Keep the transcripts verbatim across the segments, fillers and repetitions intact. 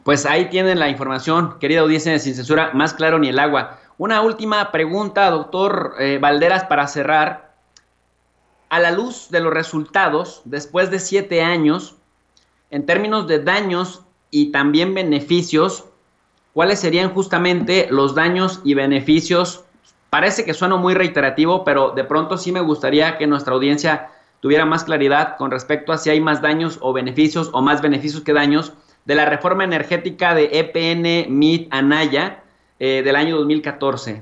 Pues ahí tienen la información, querida audiencia de Sin Censura, más claro ni el agua. Una última pregunta, doctor eh, Valderas, para cerrar. A la luz de los resultados, después de siete años, en términos de daños y también beneficios, ¿cuáles serían justamente los daños y beneficios? Parece que sueno muy reiterativo, pero de pronto sí me gustaría que nuestra audiencia tuviera más claridad con respecto a si hay más daños o beneficios o más beneficios que daños de la reforma energética de E P N Mit Anaya eh, del año dos mil catorce.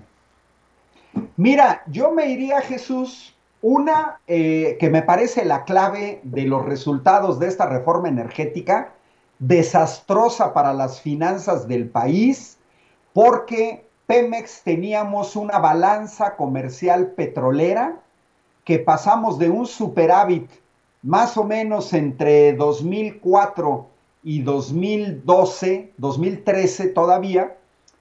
Mira, yo me iría, Jesús, una eh, que me parece la clave de los resultados de esta reforma energética, desastrosa para las finanzas del país, porque Pemex teníamos una balanza comercial petrolera que pasamos de un superávit más o menos entre dos mil cuatro y dos mil doce, dos mil trece todavía,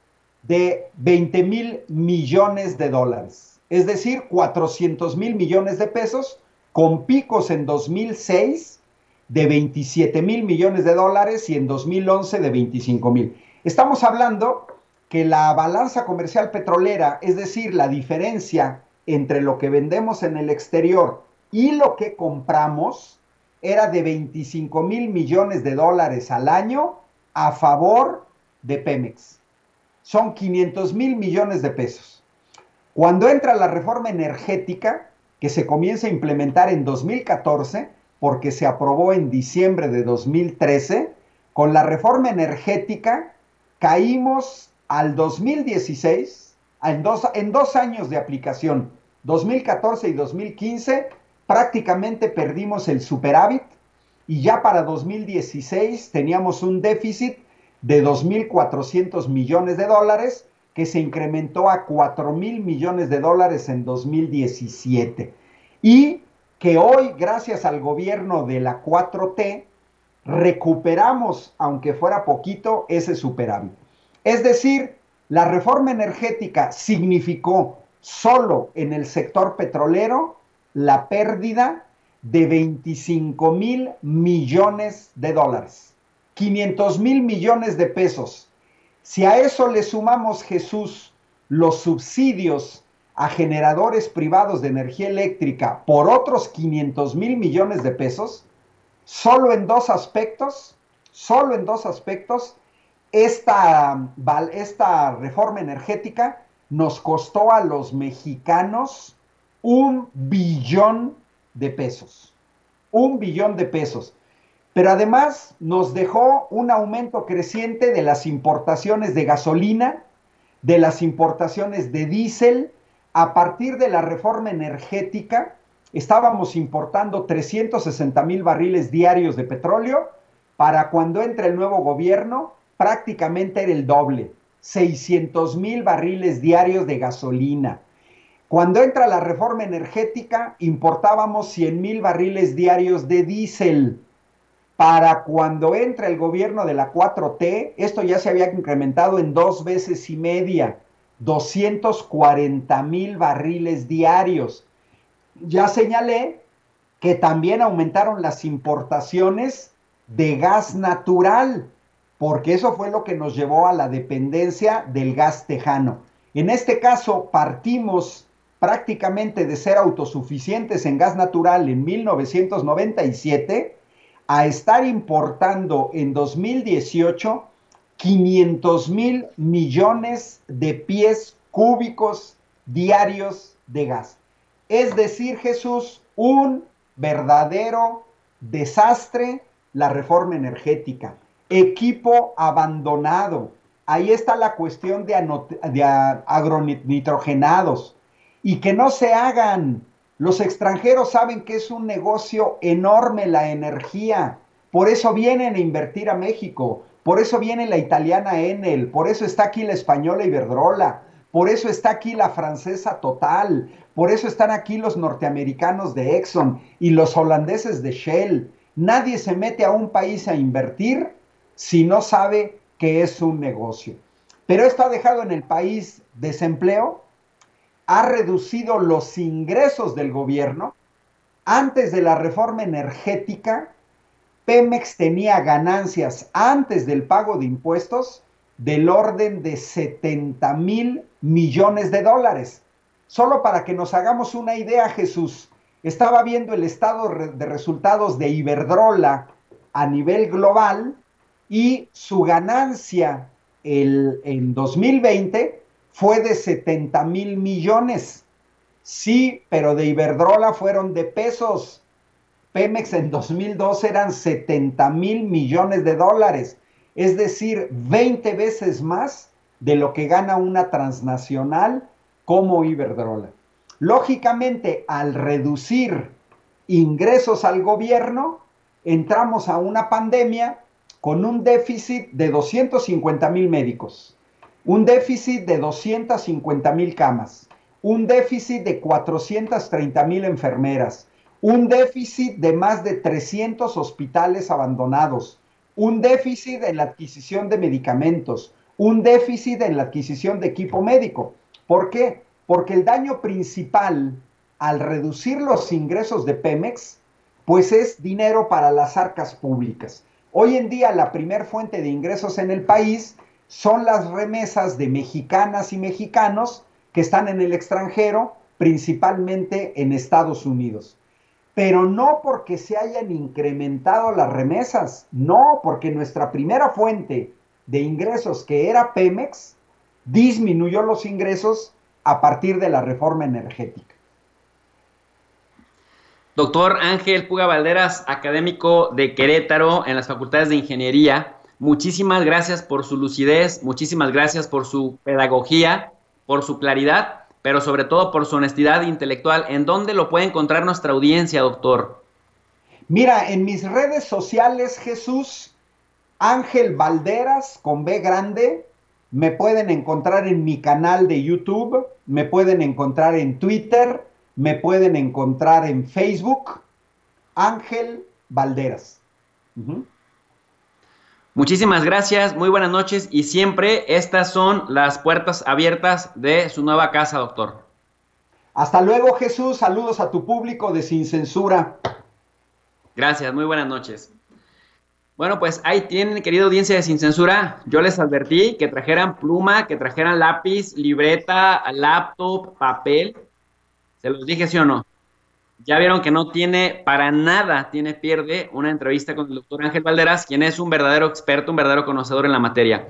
de veinte mil millones de dólares, es decir, cuatrocientos mil millones de pesos, con picos en dos mil seis de veintisiete mil millones de dólares y en dos mil once de veinticinco mil. Estamos hablando que la balanza comercial petrolera, es decir, la diferencia entre lo que vendemos en el exterior y lo que compramos, era de veinticinco mil millones de dólares al año a favor de Pemex. Son quinientos mil millones de pesos. Cuando entra la reforma energética, que se comienza a implementar en dos mil catorce, porque se aprobó en diciembre de dos mil trece, con la reforma energética caímos al dos mil dieciséis, en dos, en dos años de aplicación, dos mil catorce y dos mil quince, prácticamente perdimos el superávit y ya para dos mil dieciséis teníamos un déficit de dos mil cuatrocientos millones de dólares que se incrementó a cuatro mil millones de dólares en dos mil diecisiete y que hoy, gracias al gobierno de la cuatro T, recuperamos, aunque fuera poquito, ese superávit. Es decir, la reforma energética significó solo en el sector petrolero la pérdida de veinticinco mil millones de dólares, quinientos mil millones de pesos. Si a eso le sumamos, Jesús, los subsidios a generadores privados de energía eléctrica por otros quinientos mil millones de pesos, solo en dos aspectos, solo en dos aspectos, esta, esta reforma energética nos costó a los mexicanos un billón de pesos. Un billón de pesos. Pero además nos dejó un aumento creciente de las importaciones de gasolina, de las importaciones de diésel. A partir de la reforma energética, estábamos importando trescientos sesenta mil barriles diarios de petróleo. Para cuando entra el nuevo gobierno, prácticamente era el doble, seiscientos mil barriles diarios de gasolina. Cuando entra la reforma energética, importábamos cien mil barriles diarios de diésel. Para cuando entra el gobierno de la cuatro T, esto ya se había incrementado en dos veces y media, doscientos cuarenta mil barriles diarios. Ya señalé que también aumentaron las importaciones de gas natural, porque eso fue lo que nos llevó a la dependencia del gas tejano. En este caso, partimos prácticamente de ser autosuficientes en gas natural en mil novecientos noventa y siete a estar importando en dos mil dieciocho quinientos mil millones de pies cúbicos diarios de gas. Es decir, Jesús, un verdadero desastre la reforma energética. Equipo abandonado. Ahí está la cuestión de, de agronitrogenados. Y que no se hagan. Los extranjeros saben que es un negocio enorme la energía. Por eso vienen a invertir a México. Por eso viene la italiana Enel. Por eso está aquí la española Iberdrola. Por eso está aquí la francesa Total. Por eso están aquí los norteamericanos de Exxon y los holandeses de Shell. Nadie se mete a un país a invertir si no sabe que es un negocio. Pero esto ha dejado en el país desempleo, ha reducido los ingresos del gobierno. Antes de la reforma energética, Pemex tenía ganancias antes del pago de impuestos del orden de setenta mil millones de dólares. Solo para que nos hagamos una idea, Jesús, estaba viendo el estado de resultados de Iberdrola a nivel global y su ganancia el, en dos mil veinte fue de setenta mil millones. Sí, pero de Iberdrola fueron de pesos. Pemex en dos mil dos eran setenta mil millones de dólares, es decir, veinte veces más de lo que gana una transnacional como Iberdrola. Lógicamente, al reducir ingresos al gobierno, entramos a una pandemia con un déficit de doscientos cincuenta mil médicos, un déficit de doscientas cincuenta mil camas, un déficit de cuatrocientas treinta mil enfermeras, un déficit de más de trescientos hospitales abandonados, un déficit en la adquisición de medicamentos, un déficit en la adquisición de equipo médico. ¿Por qué? Porque el daño principal al reducir los ingresos de Pemex, pues es dinero para las arcas públicas. Hoy en día la primer fuente de ingresos en el país son las remesas de mexicanas y mexicanos que están en el extranjero, principalmente en Estados Unidos. Pero no porque se hayan incrementado las remesas, no, porque nuestra primera fuente de ingresos, que era Pemex, disminuyó los ingresos a partir de la reforma energética. Doctor Ángel Puga Valderas, académico de Querétaro en las facultades de Ingeniería, muchísimas gracias por su lucidez, muchísimas gracias por su pedagogía, por su claridad, pero sobre todo por su honestidad intelectual. ¿En dónde lo puede encontrar nuestra audiencia, doctor? Mira, en mis redes sociales, Jesús, Ángel Valderas, con B grande, me pueden encontrar en mi canal de YouTube, me pueden encontrar en Twitter, me pueden encontrar en Facebook, Ángel Valderas. Uh-huh. Muchísimas gracias, muy buenas noches y siempre estas son las puertas abiertas de su nueva casa, doctor. Hasta luego, Jesús, saludos a tu público de Sin Censura. Gracias, muy buenas noches. Bueno, pues ahí tienen, querida audiencia de Sin Censura, yo les advertí que trajeran pluma, que trajeran lápiz, libreta, laptop, papel. ¿Se los dije, sí o no? Ya vieron que no tiene para nada, tiene pierde una entrevista con el doctor Ángel Valderas, quien es un verdadero experto, un verdadero conocedor en la materia.